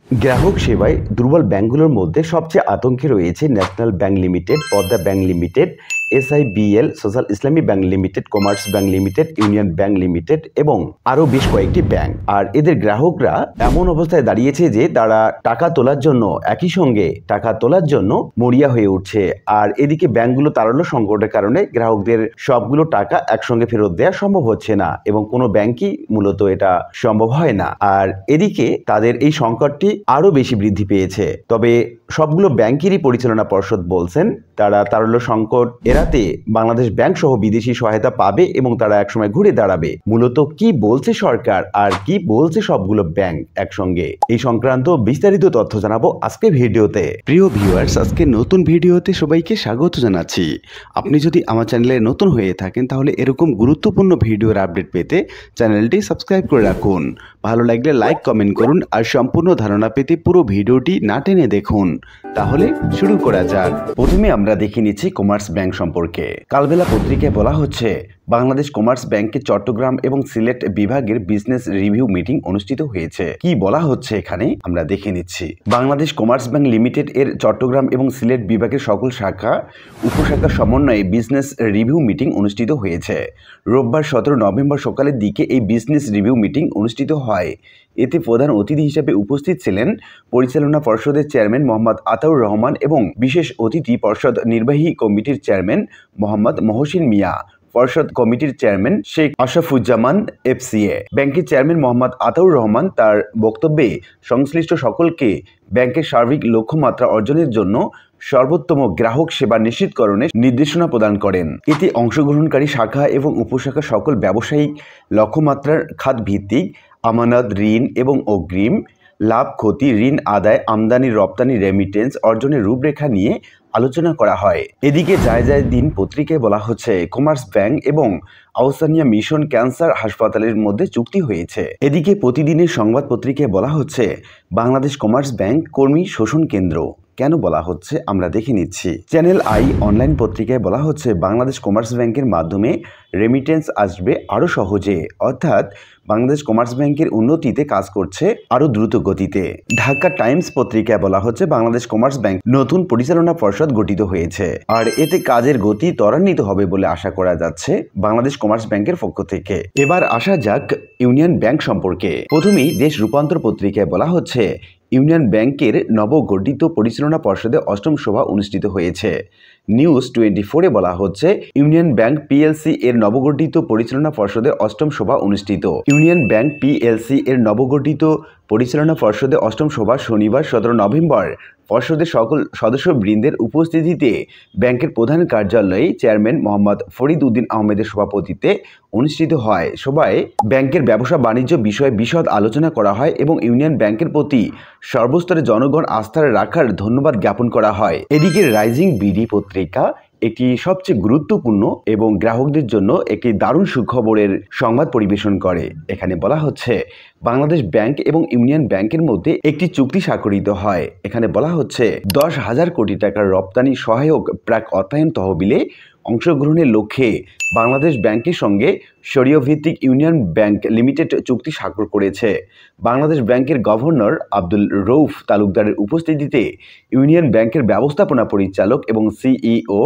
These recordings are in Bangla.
গ্রাহক সেবায় দুর্বল ব্যাংকগুলোর মধ্যে সবচেয়ে আতঙ্কে রয়েছে national bank limited, Padma bank limited, SIBL, social Islami bank limited, commerce bank limited, union bank limited এবং আরও বেশ কয়েকটি ব্যাংক। আর এদের গ্রাহকরা এমন অবস্থায় দাঁড়িয়েছে যে তারা টাকা তোলার জন্য একই সঙ্গে টাকা তোলার জন্য মরিয়া হয়ে উঠছে। আর এদিকে ব্যাংকগুলো তারল্য সংকটের কারণে গ্রাহকদের সবগুলো টাকা একসঙ্গে ফেরত দেওয়া সম্ভব হচ্ছে না এবং কোনো ব্যাংকই মূলত এটা সম্ভব হয় না। আর এদিকে তাদের এই সংকটটি আরও বেশি বৃদ্ধি পেয়েছে। তবে সবগুলো ব্যাংকেরই পরিচালনা পর্ষদ বলছেন তারা তারল্য সংকট এড়াতে বাংলাদেশ ব্যাংক সহ বিদেশি সহায়তা পাবে এবং তারা একসময় ঘুরে দাঁড়াবে। মূলত কি বলছে সরকার আর কি বলছে সবগুলো ব্যাংক একসঙ্গে, এই সংক্রান্ত বিস্তারিত তথ্য জানাবো আজকের ভিডিওতে। প্রিয় ভিউয়ার্স, আজকে নতুন ভিডিওতে সবাইকে স্বাগত জানাচ্ছি। আপনি যদি আমার চ্যানেলে নতুন হয়ে থাকেন তাহলে এরকম গুরুত্বপূর্ণ ভিডিওর আপডেট পেতে চ্যানেলটি সাবস্ক্রাইব করে রাখুন। ভালো লাগলে লাইক কমেন্ট করুন আর সম্পূর্ণ ধারণা পেতে পুরো ভিডিওটি না টেনে দেখুন। তাহলে শুরু করা যাক। প্রথমে আমরা দেখে নিচ্ছি কমার্স ব্যাংক সম্পর্কে। কালবেলা পত্রিকায় বলা হচ্ছে বাংলাদেশ কমার্স ব্যাংকের চট্টগ্রাম এবং সিলেট বিভাগের বিজনেস রিভিউ মিটিং অনুষ্ঠিত হয়েছে। কি বলা হচ্ছে এখানে আমরা দেখে নিচ্ছি। বাংলাদেশ কমার্স ব্যাংক লিমিটেড এর চট্টগ্রাম এবং সিলেট বিভাগের সকল শাখা উপশাখার সমন্বয়ে বিজনেস রিভিউ মিটিং অনুষ্ঠিত হয়েছে। রোববার 17 নভেম্বর সকালের দিকে এই বিজনেস রিভিউ মিটিং অনুষ্ঠিত হয়। এতে প্রধান অতিথি হিসেবে উপস্থিত ছিলেন পরিচালনা পর্ষদের চেয়ারম্যান মোহাম্মদ আতাউর রহমান এবং বিশেষ অতিথি পর্ষদ নির্বাহী কমিটির চেয়ারম্যান মোহাম্মদ মহসিন মিয়া, পর্ষদ কমিটির চেয়ারম্যান শেখ আশরাফুজ্জামান FCA। ব্যাংকের চেয়ারম্যান মোহাম্মদ আতাউর রহমান তার বক্তব্যে সংশ্লিষ্ট সকলকে ব্যাংকের সার্বিক লক্ষ্যমাত্রা অর্জনের জন্য সর্বোত্তম গ্রাহক সেবা নিশ্চিতকরণের নির্দেশনা প্রদান করেন। এতে অংশগ্রহণকারী শাখা এবং উপশাখা সকল ব্যবসায়িক লক্ষ্যমাত্রার খাত ভিত্তিক আমানত, ঋণ এবং অগ্রিম, লাভ ক্ষতি, ঋণ আদায়, আমদানি রপ্তানি, রেমিটেন্স অর্জনের রূপরেখা নিয়ে আলোচনা করা হয়। এদিকে যায় দিন পত্রিকায় বলা হচ্ছে কমার্স ব্যাংক এবং আউসানিয়া মিশন ক্যান্সার হাসপাতালের মধ্যে চুক্তি হয়েছে। এদিকে প্রতিদিনের সংবাদ পত্রিকায় বলা হচ্ছে বাংলাদেশ কমার্স ব্যাংক কর্মী শোষণ কেন্দ্র। কেন বলা হচ্ছে আমরা দেখে নিচ্ছি। চ্যানেল আই অনলাইন পত্রিকায় বলা হচ্ছে বাংলাদেশ কমার্স ব্যাংকের মাধ্যমে রেমিটেন্স আসবে আরও সহজে, অর্থাৎ বাংলাদেশ কমার্স ব্যাংকের উন্নতিতে কাজ করছে আরও দ্রুত গতিতে। ঢাকা টাইমস পত্রিকায় বলা হচ্ছে বাংলাদেশ কমার্স ব্যাংক নতুন পরিচালনা পর্ষদ গঠিত হয়েছে আর এতে কাজের গতি ত্বরান্বিত হবে বলে আশা করা যাচ্ছে বাংলাদেশ কমার্স ব্যাংকের পক্ষ থেকে। এবার আসা যাক ইউনিয়ন ব্যাংক সম্পর্কে। প্রথমেই দেশ রূপান্তর পত্রিকায় বলা হচ্ছে ইউনিয়ন ব্যাংকের নবগঠিত পরিচালনা পর্ষদে 8ম সভা অনুষ্ঠিত হয়েছে। নিউজ 24-এ বলা হচ্ছে ইউনিয়ন ব্যাংক PLC এর নবগঠিত পরিচালনা পর্ষদের 8ম সভা অনুষ্ঠিত। ইউনিয়ন ব্যাংক PLC এর নবগঠিত পরিচালনা পর্ষদের 8ম সভা শনিবার 17 নভেম্বর পর্ষদের সকল সদস্যবৃন্দের উপস্থিতিতে ব্যাংকের প্রধান কার্যালয়ে চেয়ারম্যান মোহাম্মদ ফরিদ উদ্দিন আহমেদের সভাপতিত্বে অনুষ্ঠিত হয়। সভায় ব্যাংকের ব্যবসা বাণিজ্য বিষয়ে বিশদ আলোচনা করা হয় এবং ইউনিয়ন ব্যাংকের প্রতি সর্বস্তরে জনগণ আস্থা রাখার ধন্যবাদ জ্ঞাপন করা হয়। এদিকে রাইজিং বিডি পত্রিকা একটি সবচেয়ে গুরুত্বপূর্ণ এবং গ্রাহকদের জন্য একটি দারুণ সুখবরের সংবাদ পরিবেশন করে। এখানে বলা হচ্ছে বাংলাদেশ ব্যাংক এবং ইউনিয়ন ব্যাংকের মধ্যে একটি চুক্তি স্বাক্ষরিত হয়। এখানে বলা হচ্ছে 10,000 কোটি টাকার রপ্তানি সহায়ক প্রাক অর্থায়ন তহবিলে অংশগ্রহণের লক্ষ্যে বাংলাদেশ ব্যাংকের সঙ্গে শরীয় ভিত্তিক ইউনিয়ন ব্যাংক লিমিটেড চুক্তি স্বাক্ষর করেছে। বাংলাদেশ ব্যাংকের গভর্নর আব্দুল রউফ তালুকদারের উপস্থিতিতে ইউনিয়ন ব্যাংকের ব্যবস্থাপনা পরিচালক এবং CEO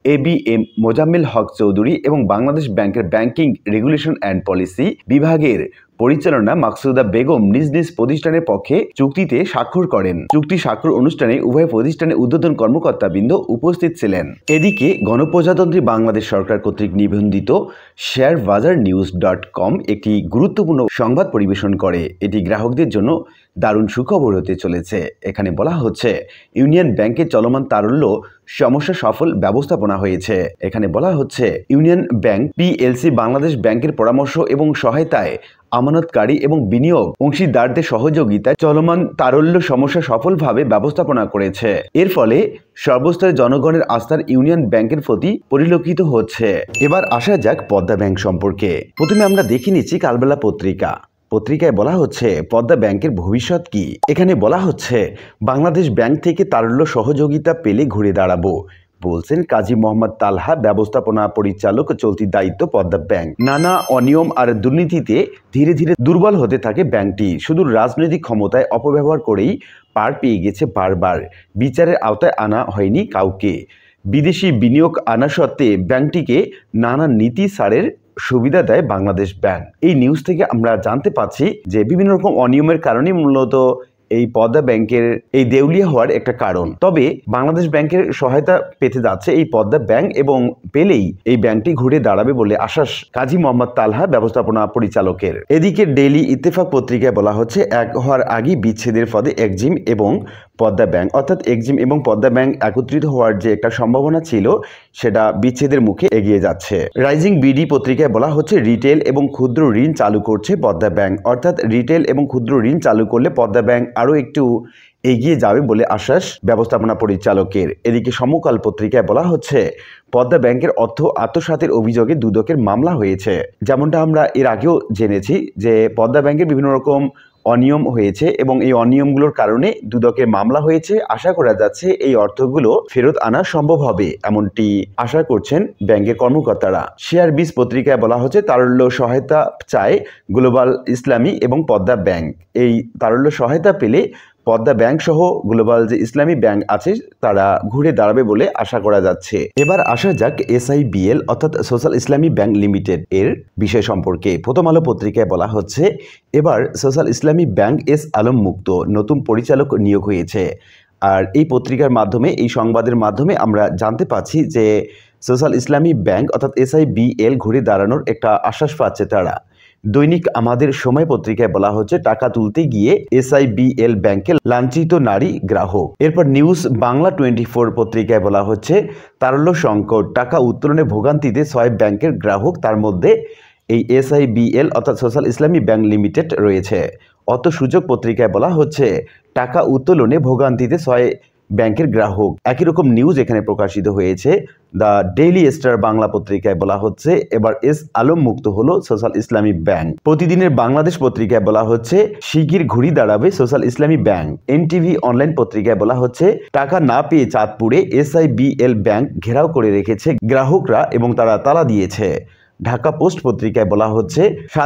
ABM মোজাম্মেল হক চৌধুরী এবং বাংলাদেশ ব্যাংকের ব্যাংকিং রেগুলেশন অ্যান্ড পলিসি বিভাগের পরিচালনা মাকসুদা বেগম নিজ নিজ প্রতিষ্ঠানের পক্ষে চুক্তিতে স্বাক্ষর করেন। চুক্তি স্বাক্ষর অনুষ্ঠানে উভয় প্রতিষ্ঠানের ঊর্ধ্বতন কর্মকর্তাবৃন্দ উপস্থিত ছিলেন। এদিকে গণপ্রজাতন্ত্রী বাংলাদেশ সরকার কর্তৃক নিবন্ধিত sharebazaarnews.com একটি গুরুত্বপূর্ণ সংবাদ পরিবেশন করে। এটি গ্রাহকদের জন্য দারুণ সুখবর হতে চলেছে। এখানে বলা হচ্ছে ইউনিয়ন ব্যাংকের চলমান তারল্য সমস্যা সফল ব্যবস্থাপনা হয়েছে। এখানে বলা হচ্ছে ইউনিয়ন ব্যাংক PLC বাংলাদেশ ব্যাংকের পরামর্শ এবং সহায়তায় আমানতকারী এবং বিনিয়োগ অংশীদারদের সহযোগিতায় চলমান তারল্য সমস্যা সফলভাবে ব্যবস্থাপনা করেছে। এর ফলে সর্বস্তরে জনগণের আস্থার ইউনিয়ন ব্যাংকের প্রতি পরিলক্ষিত হচ্ছে। এবার আসা যাক পদ্মা ব্যাংক সম্পর্কে। প্রথমে আমরা দেখে নিচ্ছি কালবেলা পত্রিকায় বলা হচ্ছে পদ্মা ব্যাংকের ভবিষ্যৎ কি। এখানে বলা হচ্ছে বাংলাদেশ ব্যাংক থেকে তারল্য সহযোগিতা পেলে ঘুরে দাঁড়াবো। বলছেন কাজী মোহাম্মদ তালহা, ব্যবস্থাপনা পরিচালক, চলতি দায়িত্ব পদ্মা ব্যাংক। নানা অনিয়ম আর দুর্নীতিতে ধীরে ধীরে দুর্বল হতে থাকে ব্যাংকটি। শুধু রাজনৈতিক ক্ষমতায় অপব্যবহার করেই পার পেয়ে গেছে বারবার, বিচারের আওতায় আনা হয়নি কাউকে। বিদেশি বিনিয়োগ আনা সত্ত্বে ব্যাংকটিকে নানা নীতি ছাড়ের সুবিধা দেয় বাংলাদেশ ব্যাংক। এই নিউজ থেকে আমরা জানতে পাচ্ছি যে বিভিন্ন রকম অনিয়মের কারণেই মূলত এই পদ্মা ব্যাংকের এই দেউলিয়া হওয়ার একটা কারণ। তবে বাংলাদেশ ব্যাংকের সহায়তা পেতে যাচ্ছে এই পদ্মা ব্যাংক এবং পেলেই এই ব্যাংকটি ঘুরে দাঁড়াবে বলে আশ্বাস কাজী মোহাম্মদ তালহা, ব্যবস্থাপনা পরিচালকের। এদিকে ডেইলি ইত্তেফাক পত্রিকায় বলা হচ্ছে এক হওয়ার আগেই বিচ্ছেদের ফলে এক্সিম এবং পদ্মা ব্যাংক, অর্থাৎ এক্সিম এবং পদ্মা ব্যাংক একত্রিত হওয়ার যে একটা সম্ভাবনা ছিল সেটা বিচ্ছেদের মুখে এগিয়ে যাচ্ছে। রাইজিং বিডি পত্রিকায় বলা হচ্ছে রিটেল এবং ক্ষুদ্র ঋণ চালু করছে পদ্মা ব্যাংক, অর্থাৎ রিটেল এবং ক্ষুদ্র ঋণ চালু করলে পদ্মা ব্যাংক আরও একটু এগিয়ে যাবে বলে আশ্বাস ব্যবস্থাপনা পরিচালকের। এদিকে সমকাল পত্রিকায় বলা হচ্ছে পদ্মা ব্যাংকের অর্থ আত্মসাতের অভিযোগে দুদকের মামলা হয়েছে। যেমনটা আমরা এর আগেও জেনেছি যে পদ্মা ব্যাংকের বিভিন্ন রকম অনিয়ম হয়েছে এবং এই অনিয়মগুলোর কারণে দুদকের মামলা হয়েছে। আশা করা যাচ্ছে এই অর্থগুলো ফেরত আনা সম্ভব হবে, এমনটি আশা করছেন ব্যাংকের কর্মকর্তারা। শেয়ার বিজ পত্রিকায় বলা হচ্ছে তারল্য সহায়তা চায় গ্লোবাল ইসলামী এবং পদ্মা ব্যাংক। এই তারল্য সহায়তা পেলে পদ্মা ব্যাংক সহ গ্লোবাল যে ইসলামী ব্যাংক আছে তারা ঘুরে দাঁড়াবে বলে আশা করা যাচ্ছে। এবার আসা যাক SIBL অর্থাৎ সোশ্যাল ইসলামী ব্যাংক লিমিটেড এর বিষয় সম্পর্কে। প্রথম আলো পত্রিকায় বলা হচ্ছে এবার social Islami bank S Alam মুক্ত নতুন পরিচালক নিয়োগ হয়েছে। আর এই পত্রিকার মাধ্যমে, এই সংবাদের মাধ্যমে আমরা জানতে পাচ্ছি যে সোশ্যাল ইসলামী ব্যাংক অর্থাৎ SIBL ঘুরে দাঁড়ানোর একটা আশ্বাস পাচ্ছে তারা। দৈনিক আমাদের সময় পত্রিকায় বলা হচ্ছে টাকা তুলতে গিয়ে SIBL ব্যাংকে লাঞ্ছিত নারী গ্রাহক। এরপর নিউজ বাংলা 24 পত্রিকায় বলা হচ্ছে তারল্য সংকট, টাকা উত্তোলনে ভোগান্তিতে 6 ব্যাংকের গ্রাহক, তার মধ্যে এই SIBL অর্থাৎ সোশ্যাল ইসলামী ব্যাংক লিমিটেড রয়েছে। অত সুযোগ পত্রিকায় বলা হচ্ছে টাকা উত্তোলনে ভোগান্তিতে 6 ব্যাংকের গ্রাহক। একই রকম নিউজ এখানে প্রকাশিত হয়েছে দ্য ডেইলি স্টার বাংলা পত্রিকায় বলা হচ্ছে এবার এস আলম মুক্ত হলো সোশ্যাল ইসলামী ব্যাংক। প্রতিদিনের বাংলাদেশ পত্রিকায় বলা হচ্ছে শিগগির ঘুরে দাঁড়াবে social Islami bank. NTV online পত্রিকায় বলা হচ্ছে টাকা না পেয়ে চাঁদপুরে SIBL ব্যাংক ঘেরাও করে রেখেছে গ্রাহকরা এবং তারা তালা দিয়েছে। ঢাকা পোস্ট পত্রিকায় বলা হচ্ছে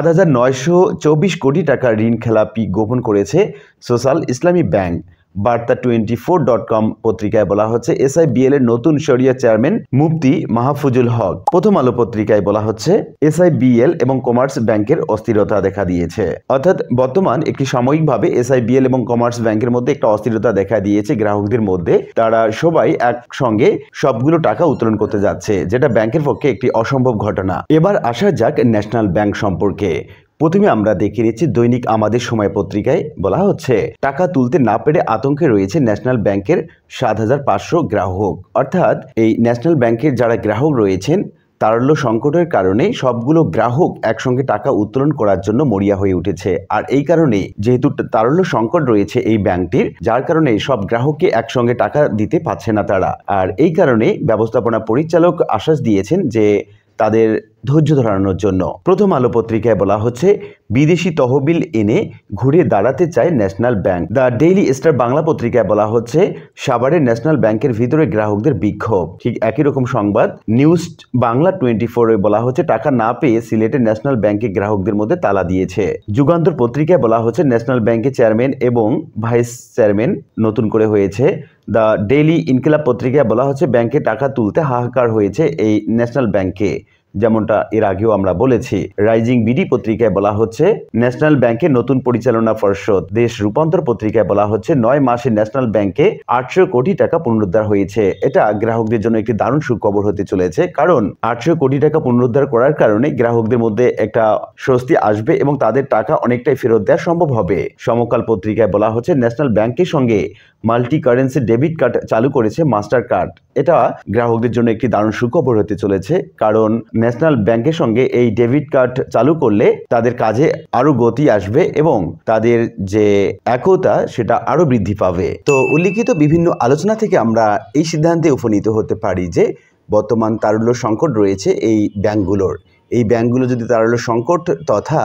7,924 কোটি টাকা ঋণ খেলাপি গোপন করেছে সোশ্যাল ইসলামী ব্যাংক। বার্তা 24.com পত্রিকায় বলা হচ্ছে SIBL এর নতুন শরিয়া চেয়ারম্যান মুফতি মাহফুজুল হক। প্রথম আলো পত্রিকায় বলা হচ্ছে SIBL এবং কমার্স ব্যাংকের অস্থিরতা দেখা দিয়েছে, অর্থাৎ বর্তমান একটি সাময়িকভাবে SIBL এবং কমার্স ব্যাংকের মধ্যে একটা অস্থিরতা দেখা দিয়েছে গ্রাহকদের মধ্যে। তারা সবাই একসঙ্গে সবগুলো টাকা উত্তোলন করতে যাচ্ছে, যেটা ব্যাংকের পক্ষে একটি অসম্ভব ঘটনা। এবার আসা যাক ন্যাশনাল ব্যাংক সম্পর্কে। প্রথমে আমরা দেখে নিচ্ছি দৈনিক আমাদের সময় পত্রিকায় বলা হচ্ছে টাকা তুলতে না পেরে আতঙ্কে রয়েছে ন্যাশনাল ব্যাংকের 7,500 গ্রাহক। অর্থাৎ এই ন্যাশনাল ব্যাংকের যারা গ্রাহক রয়েছেন তারল্য সংকটের কারণে সবগুলো গ্রাহক একসঙ্গে টাকা উত্তোলন করার জন্য মরিয়া হয়ে উঠেছে। আর এই কারণে যেহেতু তারল্য সংকট রয়েছে এই ব্যাংকটির, যার কারণে সব গ্রাহককে একসঙ্গে টাকা দিতে পারছে না তারা। আর এই কারণে ব্যবস্থাপনা পরিচালক আশ্বাস দিয়েছেন যে তাদের ধৈর্য ধরানোর জন্য। প্রথম আলো পত্রিকায় বলা হচ্ছে বিদেশি তহবিল এনে ঘুরে দাঁড়াতে চায় national bank. The Daily Star Bangla পত্রিকায় বলা হচ্ছে সাভারের ন্যাশনাল ব্যাংকের ভিতরে গ্রাহকদের বিক্ষোভ। ঠিক একই রকম সংবাদ নিউজ বাংলা 24-এ বলা হচ্ছে টাকা না পেয়ে সিলেটের ন্যাশনাল ব্যাংকে গ্রাহকদের মধ্যে তালা দিয়েছে। যুগান্তর পত্রিকায় বলা হচ্ছে ন্যাশনাল ব্যাংকের চেয়ারম্যান এবং ভাইস চেয়ারম্যান নতুন করে হয়েছে। দ্য ডেইলি ইনকিলাব পত্রিকায় বলা হচ্ছে ব্যাংকে টাকা তুলতে হাহাকার হয়েছে এই ন্যাশনাল ব্যাংকে, যেমনটা এর আগেও আমরা বলেছি। রাইজিং বিডি পত্রিকায় বলা হচ্ছে ন্যাশনাল ব্যাংকের নতুন পরিচালনা পর্ষদ। দেশ রূপান্তর পত্রিকায় বলা হচ্ছে 9 মাসে ন্যাশনাল ব্যাংকে 800 কোটি টাকা পুনরুদ্ধার হয়েছে। এটা গ্রাহকদের জন্য একটি দারুণ সুখবর হতে চলেছে, কারণ 800 কোটি টাকা পুনরুদ্ধার করার কারণে গ্রাহকদের মধ্যে একটা স্বস্তি আসবে এবং তাদের টাকা অনেকটাই ফেরত দেওয়া সম্ভব হবে। সমকাল পত্রিকায় বলা হচ্ছে ন্যাশনাল ব্যাংকের সঙ্গে মাল্টি কারেন্সি ডেবিট কার্ড চালু করেছে মাস্টার কার্ড। এটা গ্রাহকদের জন্য একটি দারুণ সুখবর হতে চলেছে, কারণ ন্যাশনাল ব্যাংকের সঙ্গে এই ডেবিট কার্ড চালু করলে তাদের কাজে আরো গতি আসবে এবং তাদের যে একতা সেটা আরো বৃদ্ধি পাবে। তো উল্লিখিত বিভিন্ন আলোচনা থেকে আমরা এই সিদ্ধান্তে উপনীত হতে পারি যে বর্তমান তারল্য সংকট রয়েছে এই ব্যাংকগুলোর। এই ব্যাংকগুলো যদি তারল্য সংকট তথা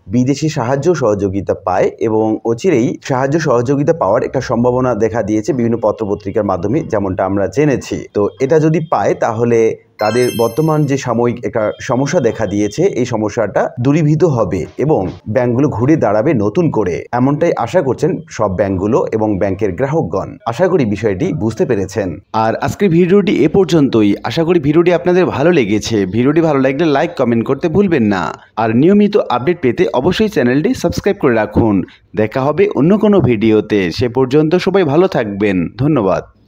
বিদেশি সাহায্য সহযোগিতা পায় এবং অচিরেই সাহায্য সহযোগিতা পাওয়ার একটা সম্ভাবনা দেখা দিয়েছে বিভিন্ন পত্রপত্রিকার মাধ্যমে, যেমনটা আমরা জেনেছি। তো এটা যদি পায় তাহলে তাদের বর্তমান যে সাময়িক একটা সমস্যা দেখা দিয়েছে, এই সমস্যাটা দূরীভূত হবে এবং ব্যাংকগুলো ঘুরে দাঁড়াবে নতুন করে, এমনটাই আশা করছেন সব ব্যাংকগুলো এবং ব্যাংকের গ্রাহকগণ। আশা করি বিষয়টি বুঝতে পেরেছেন। আর আজকের ভিডিওটি এ পর্যন্তই। আশা করি ভিডিওটি আপনাদের ভালো লেগেছে। ভিডিওটি ভালো লাগলে লাইক কমেন্ট করতে ভুলবেন না। আর নিয়মিত আপডেট পেতে অবশ্যই চ্যানেলটি সাবস্ক্রাইব করে রাখুন। দেখা হবে অন্য কোনো ভিডিওতে। সে পর্যন্ত সবাই ভালো থাকবেন। ধন্যবাদ।